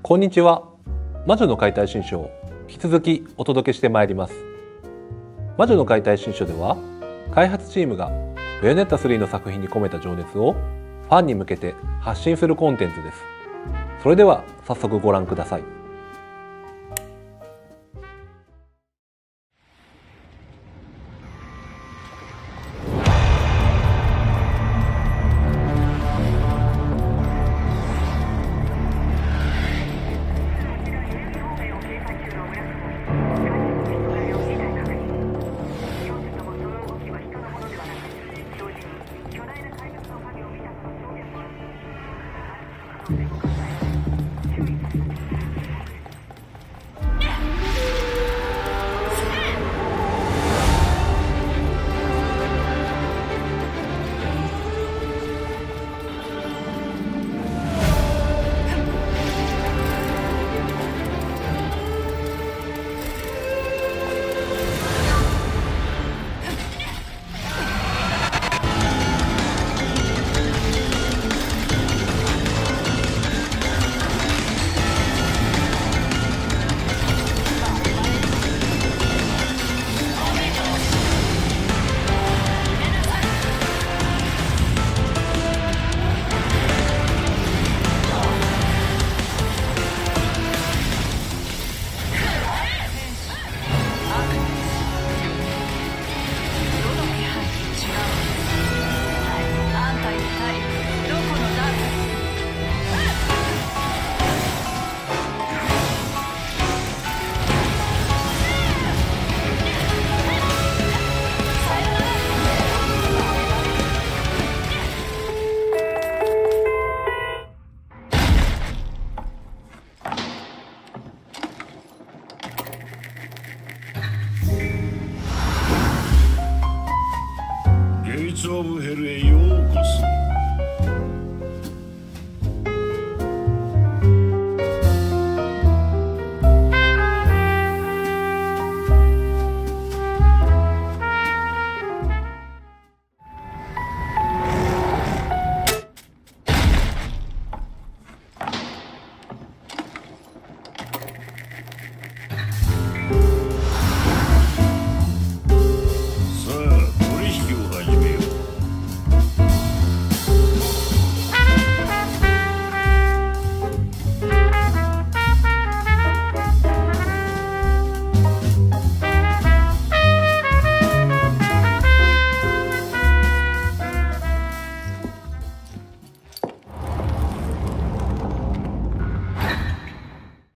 こんにちは。魔女の解体新書を引き続きお届けしてまいります。魔女の解体新書では、開発チームがベヨネッタ3の作品に込めた情熱をファンに向けて発信するコンテンツです。それでは早速ご覧ください。